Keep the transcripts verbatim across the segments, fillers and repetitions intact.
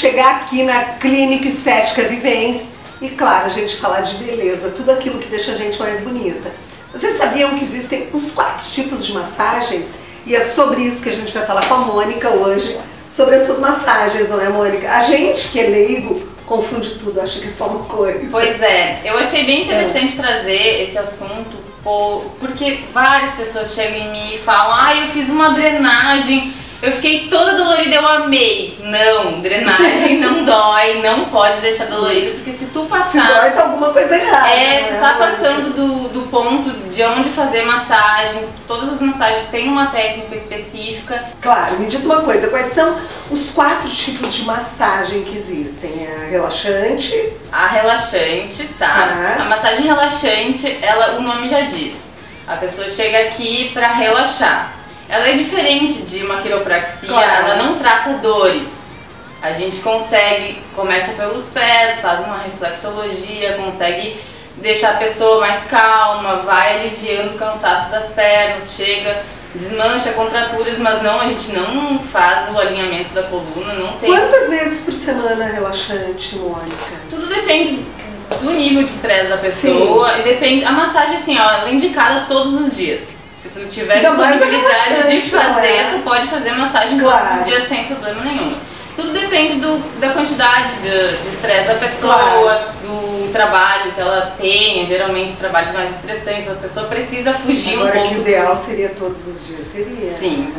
chegar aqui na Clínica Estética Vivens e, claro, a gente falar de beleza, tudo aquilo que deixa a gente mais bonita. Vocês sabiam que existem uns quatro tipos de massagens? E é sobre isso que a gente vai falar com a Mônica hoje, sobre essas massagens, não é, Mônica? A gente que é leigo confunde tudo, acha que é só uma coisa. Pois é, eu achei bem interessante é. trazer esse assunto, porque várias pessoas chegam em mim e falam: ah, eu fiz uma drenagem, eu fiquei toda dolorida, eu amei. Não, drenagem não dói, não pode deixar dolorido, porque se tu passar... Se dói, tá alguma coisa errada. É, tu tá passando do, do ponto de onde fazer massagem. Todas as massagens têm uma técnica específica. Claro, me diz uma coisa, quais são os quatro tipos de massagem que existem? A relaxante? A relaxante, tá? Ah. A massagem relaxante, ela, o nome já diz. A pessoa chega aqui pra relaxar. Ela é diferente de uma quiropraxia, claro. Ela não trata dores. A gente consegue, começa pelos pés, faz uma reflexologia, consegue deixar a pessoa mais calma, vai aliviando o cansaço das pernas, chega, desmancha contraturas, mas não, a gente não faz o alinhamento da coluna, não tem... Quantas vezes por semana é relaxante, Mônica? Tudo depende do nível de estresse da pessoa. Sim. E depende, a massagem assim, ó, ela é indicada todos os dias. Se tu tiver disponibilidade de fazer, é? tu pode fazer massagem claro. todos os dias sem problema nenhum. Tudo depende do, da quantidade de estresse da pessoa, claro. do trabalho que ela tem, geralmente trabalhos mais estressantes, a pessoa precisa fugir Agora um pouco. Que o ideal seria todos os dias, seria. Sim,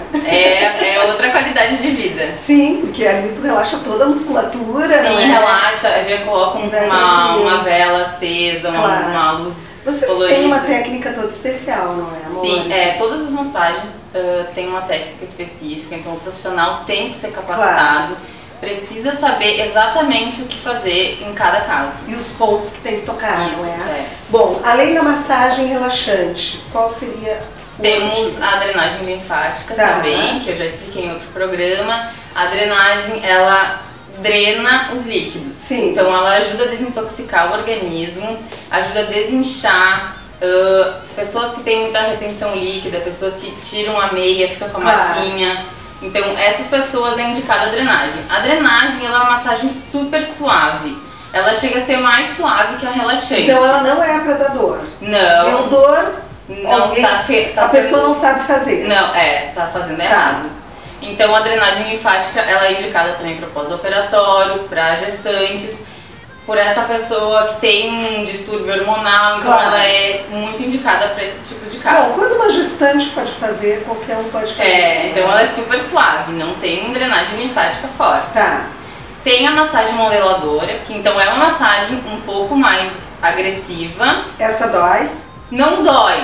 é, é outra qualidade de vida. Sim, porque ali tu relaxa toda a musculatura. Sim, não é? relaxa, a gente coloca uma, uma vela acesa, uma, claro. uma luz. Vocês colorida. têm uma técnica toda especial, não é, amor? Sim, é, todas as massagens uh, têm uma técnica específica, então o profissional tem que ser capacitado, claro. precisa saber exatamente o que fazer em cada caso. E os pontos que tem que tocar, Isso, não é? é? Bom, além da massagem relaxante, qual seria o Temos outro? a drenagem linfática tá. também, que eu já expliquei em outro programa. A drenagem, ela drena os líquidos. Sim. Então ela ajuda a desintoxicar o organismo, ajuda a desinchar. Uh, pessoas que têm muita retenção líquida, pessoas que tiram a meia, fica com a claro. marquinha. Então essas pessoas é indicada a drenagem. A drenagem ela é uma massagem super suave. Ela chega a ser mais suave que a relaxante. Então ela não é pra dar dor. Não. Deu dor, não alguém, tá fe, tá a fazendo, pessoa não sabe fazer. Não, é, tá fazendo tá. errado. Então a drenagem linfática ela é indicada também para pós-operatório, para gestantes, por essa pessoa que tem um distúrbio hormonal, então claro. ela é muito indicada para esses tipos de casos. Bom, quando uma gestante pode fazer, qualquer um pode fazer. É, então ela é super suave, não tem drenagem linfática forte. Tá. Tem a massagem modeladora, que então é uma massagem um pouco mais agressiva. Essa dói? Não dói.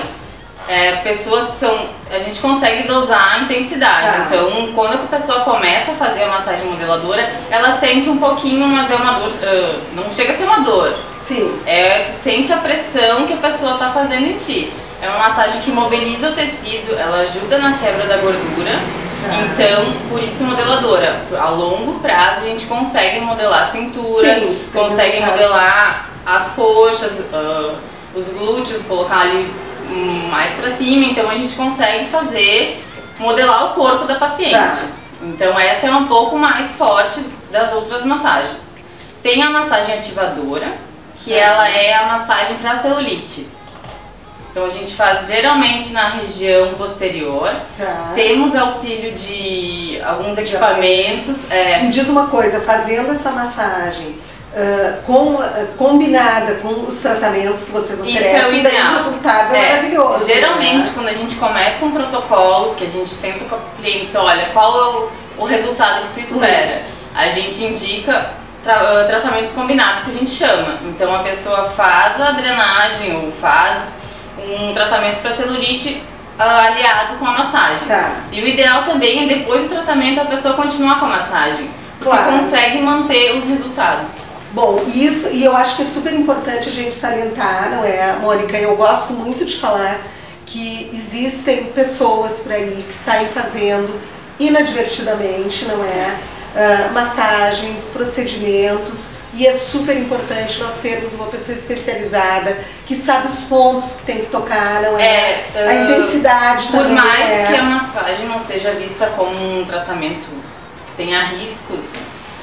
É, pessoas são, a gente consegue dosar a intensidade, ah. então quando a pessoa começa a fazer a massagem modeladora, ela sente um pouquinho, mas é uma dor, uh, não chega a ser uma dor. Sim. É, tu sente a pressão que a pessoa está fazendo em ti. É uma massagem que mobiliza o tecido, ela ajuda na quebra da gordura, ah. então por isso modeladora. A longo prazo a gente consegue modelar a cintura, Sim, consegue modelar as coxas, uh, os glúteos, colocar ali mais pra cima, então a gente consegue fazer, modelar o corpo da paciente. Tá. Então essa é um pouco mais forte das outras massagens. Tem a massagem ativadora, que tá. ela é a massagem para celulite. Então a gente faz geralmente na região posterior. Tá. Temos auxílio de alguns equipamentos. É... Me diz uma coisa, fazendo essa massagem Uh, com, uh, combinada com os tratamentos que vocês oferecem, isso é o ideal. Daí o resultado é, é maravilhoso. Geralmente, né? quando a gente começa um protocolo, que a gente senta com o cliente, olha, qual é o, o resultado que tu espera? Uhum. A gente indica tra tratamentos combinados, que a gente chama. Então a pessoa faz a drenagem ou faz um tratamento para celulite uh, aliado com a massagem. Tá. E o ideal também é depois do tratamento a pessoa continuar com a massagem, porque claro. consegue manter os resultados. Bom, isso, e eu acho que é super importante a gente salientar, não é, Mônica? Eu gosto muito de falar que existem pessoas por aí que saem fazendo inadvertidamente, não é? Uh, massagens, procedimentos, e é super importante nós termos uma pessoa especializada que sabe os pontos que tem que tocar, não é? é uh, a intensidade por também. Por mais é. que a massagem não seja vista como um tratamento que tenha riscos,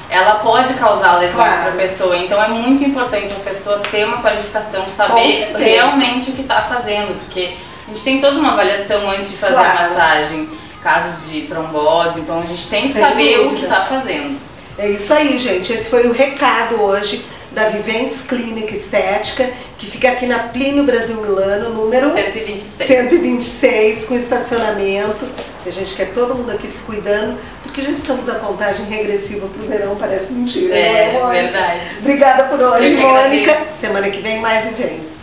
ela pode causar lesões Claro. para a pessoa. Então é muito importante a pessoa ter uma qualificação, saber realmente o que está fazendo, porque a gente tem toda uma avaliação antes de fazer Claro. a massagem, casos de trombose, então a gente tem que Sem saber dúvida. o que está fazendo. É isso aí, gente. Esse foi o recado hoje da Vivens Clínica Estética, que fica aqui na Plínio Brasil Milano, número cento e vinte e seis. cento e vinte e seis, com estacionamento. A gente quer todo mundo aqui se cuidando, porque já estamos na contagem regressiva pro verão, parece mentira, É, não é, Mônica? verdade. Obrigada por hoje, Eu que Mônica. agradeço. Semana que vem mais Vivens.